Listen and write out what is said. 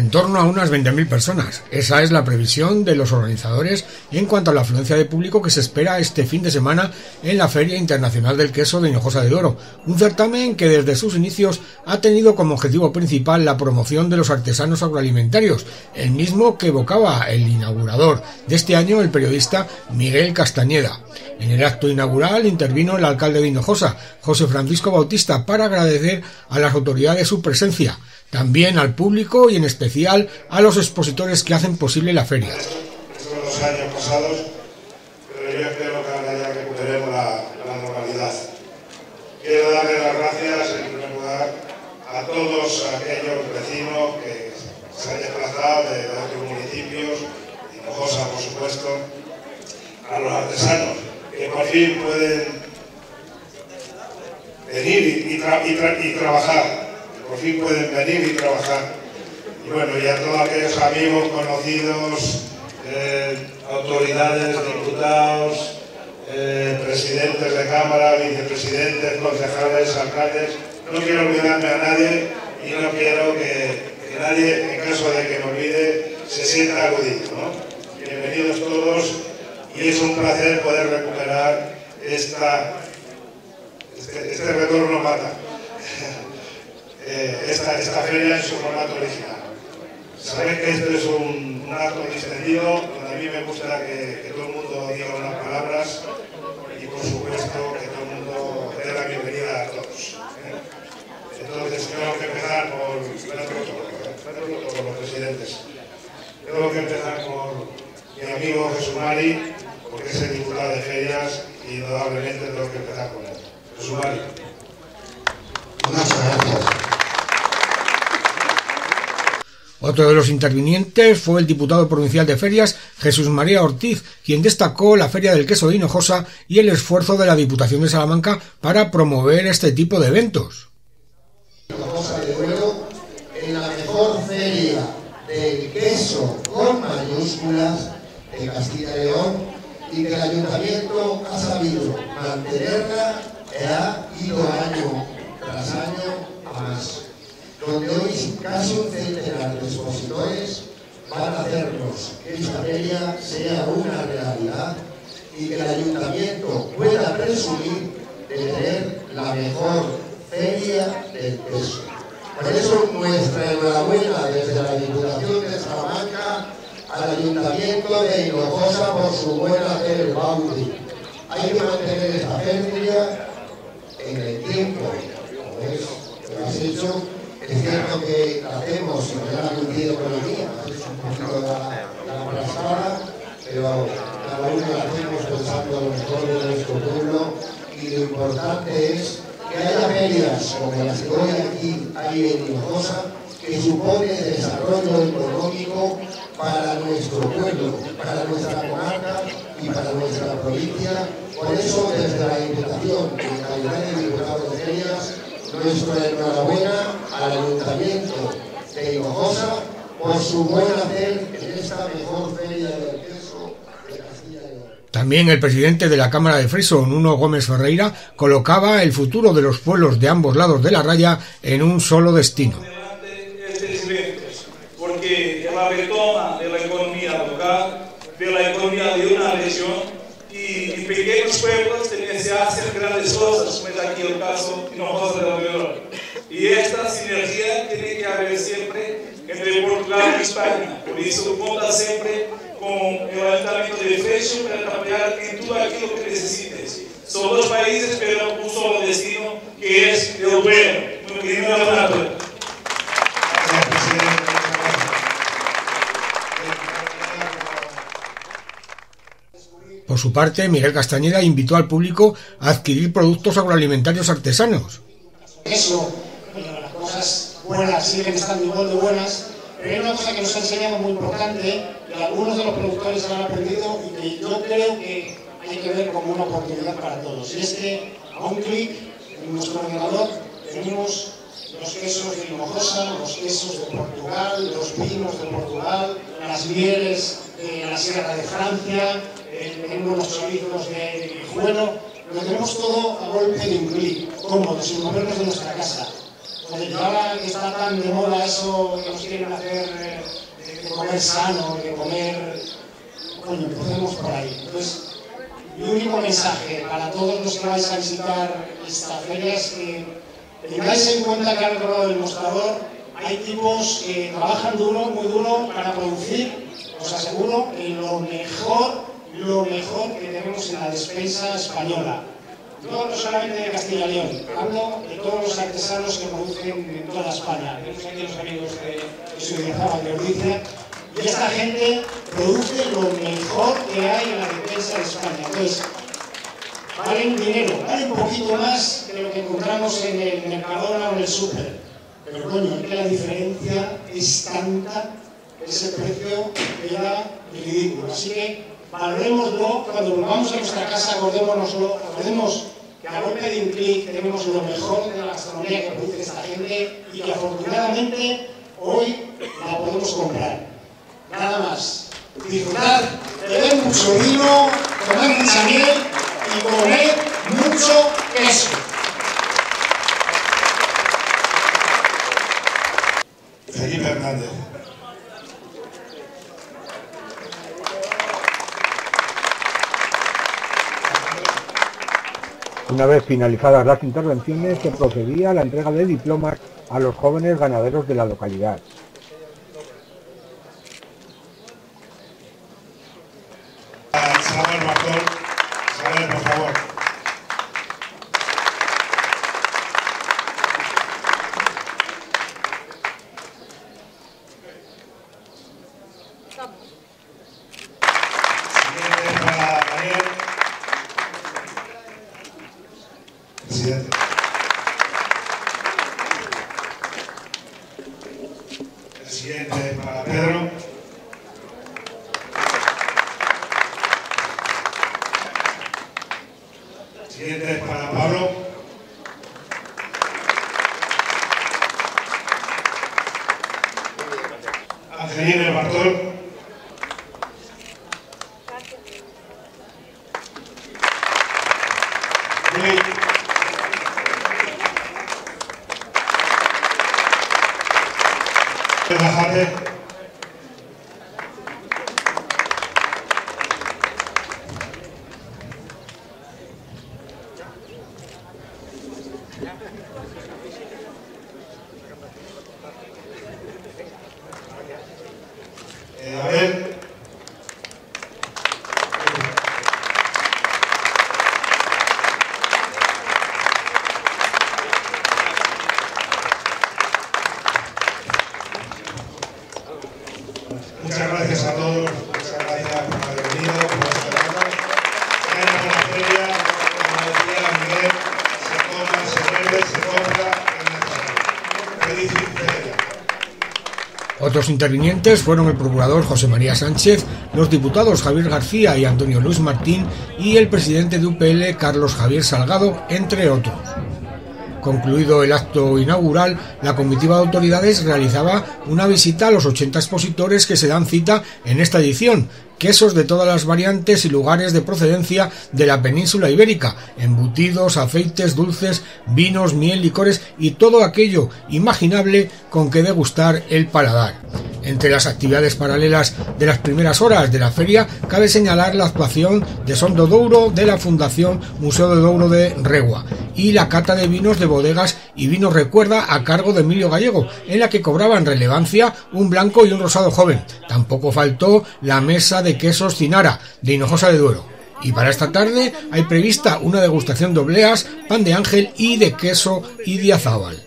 en torno a unas 20.000 personas. Esa es la previsión de los organizadores en cuanto a la afluencia de público que se espera este fin de semana en la Feria Internacional del Queso de Hinojosa de Duero, un certamen que desde sus inicios ha tenido como objetivo principal la promoción de los artesanos agroalimentarios, el mismo que evocaba el inaugurador de este año, el periodista Miguel Castañeda. En el acto inaugural intervino el alcalde de Hinojosa, José Francisco Bautista, para agradecer a las autoridades su presencia, también al público y en especial a los expositores que hacen posible la feria. Estos los años pasados, pero yo espero que ahora ya recuperemos la normalidad. Quiero darle las gracias en primer lugar a todos aquellos vecinos que se han desplazado de otros municipios, de Hinojosa por supuesto, a los artesanos que por fin pueden venir y trabajar. Por fin pueden venir y trabajar. Y bueno, y a todos aquellos amigos, conocidos, autoridades, diputados, presidentes de Cámara, vicepresidentes, concejales, alcaldes. No quiero olvidarme a nadie y no quiero que nadie, en caso de que me olvide, se sienta aludido, ¿no? Bienvenidos todos y es un placer poder recuperar este retorno mata. Esta feria en su formato original. Sabéis que esto es un acto distendido, donde a mí me gusta que todo el mundo diga unas palabras y por supuesto que todo el mundo dé la bienvenida a todos. Entonces tengo que empezar por los presidentes. Tengo que empezar por mi amigo Jesús Mari, porque es el diputado de ferias y indudablemente tengo que empezar con él. Jesús Mari. Muchas gracias. Otro de los intervinientes fue el diputado provincial de Ferias, Jesús María Ortiz, quien destacó la Feria del Queso de Hinojosa y el esfuerzo de la Diputación de Salamanca para promover este tipo de eventos. Hinojosa de Duero, en la mejor feria del queso con mayúsculas de Castilla y León, y que el Ayuntamiento ha sabido mantenerla y ha ido año tras año a más, donde hoy casi un centenar de expositores van a hacernos que esta feria sea una realidad y que el Ayuntamiento pueda presumir de tener la mejor feria del queso. Por eso nuestra enhorabuena desde la Diputación de Salamanca al Ayuntamiento de Hinojosa por su buen hacer, Bauti. Hay que mantener esta feria en el tiempo, como es lo has hecho. Es cierto que hacemos, y me ha cumplido con el día, has hecho un poquito la aplazada, pero cada uno la hacemos pensando lo mejor de nuestro pueblo y lo importante es que haya ferias como las que hoy aquí hay en Hinojosa, que supone desarrollo económico para nuestro pueblo, para nuestra comarca y para nuestra provincia. Por eso, desde la Diputación y en calidad de diputado de ferias, nuestra enhorabuena al Ayuntamiento de Hinojosa por su buen hacer en esta mejor feria del queso de Castilla y León. También el presidente de la Cámara de Friso, Nuno Gómez Ferreira, colocaba el futuro de los pueblos de ambos lados de la raya en un solo destino. Porque la retoma de la economía local, de la economía de una región, y pequeños pueblos tienen que hacer grandes cosas, como es aquí el caso de Hinojosa de Duero. Y esta sinergia tiene que haber siempre entre Portugal y España. Por eso cuenta siempre con el Ayuntamiento de Freixo para apoyar en todo aquello que necesites. Son dos países, pero un solo destino, que es el Duero, que no es nada. Por su parte, Miguel Castañeda invitó al público a adquirir productos agroalimentarios artesanos. Eso, las cosas buenas siguen estando igual de buenas, pero hay una cosa que nos ha enseñado muy importante, que algunos de los productores han aprendido y que yo creo que hay que ver como una oportunidad para todos. Y es que a un clic en nuestro ordenador tenemos los quesos de Hinojosa, los quesos de Portugal, los vinos de Portugal, las mieles de la Sierra de Francia, tenemos los chorizos de Guijuelo, lo tenemos todo a golpe de un clic, cómodo, sin movernos de nuestra casa. Porque ahora que está tan de moda eso que nos quieren hacer de comer sano, de comer... Coño, empecemos por ahí. Entonces, mi único mensaje para todos los que vais a visitar esta feria es que tengáis en cuenta que al otro lado del mostrador hay tipos que trabajan duro, muy duro, para producir, os aseguro, lo mejor que tenemos en la despensa española. No solamente de Castilla y León, hablo de todos los artesanos que producen en toda España. Tenemos aquí los amigos de Sudiazaba que os dice, y esta gente produce lo mejor que hay en la despensa de España. Entonces, valen dinero, valen un poquito más que lo que encontramos en el Mercadona o en el súper. Pero coño, es que la diferencia es tanta, ese precio que ya es ridículo. Así que valorémoslo, cuando volvamos a nuestra casa, acordemos que a golpe de un clic tenemos lo mejor de la gastronomía que produce esta gente y que afortunadamente hoy la podemos comprar. Nada más. Disfrutad, beber mucho vino, comer mucha miel y comer mucho queso. Felipe Hernández. Una vez finalizadas las intervenciones, se procedía a la entrega de diplomas a los jóvenes ganaderos de la localidad. Samuel Bartol, Samuel, por favor. Siguiente para Daniel. Presidente. El siguiente para Pedro. Siguiente para Pablo. Angelina Bartol. Juli. Bajate. A ver. Muchas gracias a todos, muchas gracias por haber venido, por este rato. Vayan a la feria, como decía Miguel, se toma, se bebe, se compra, es necesario. Feliz feria. Otros intervinientes fueron el procurador José María Sánchez, los diputados Javier García y Antonio Luis Martín y el presidente de UPL Carlos Javier Salgado, entre otros. Concluido el acto inaugural, la comitiva de autoridades realizaba una visita a los 80 expositores que se dan cita en esta edición, quesos de todas las variantes y lugares de procedencia de la península ibérica, embutidos, aceites, dulces, vinos, miel, licores y todo aquello imaginable con que degustar el paladar. Entre las actividades paralelas de las primeras horas de la feria cabe señalar la actuación de Son do Douro de la Fundación Museo de Douro de Regua y la cata de vinos de bodegas y vinos recuerda a cargo de Emilio Gallego, en la que cobraban relevancia un blanco y un rosado joven. Tampoco faltó la mesa de quesos Cinara de Hinojosa de Duero. Y para esta tarde hay prevista una degustación de obleas, pan de ángel y de queso Idiazábal.